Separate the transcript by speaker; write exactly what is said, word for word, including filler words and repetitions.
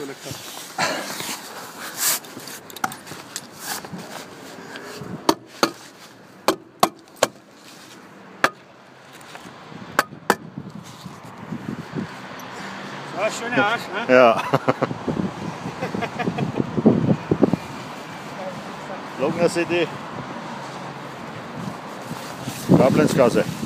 Speaker 1: Schule gehabt. So, schöner Arsch, ne?
Speaker 2: Ja. Lugner City, Kablenzgasse.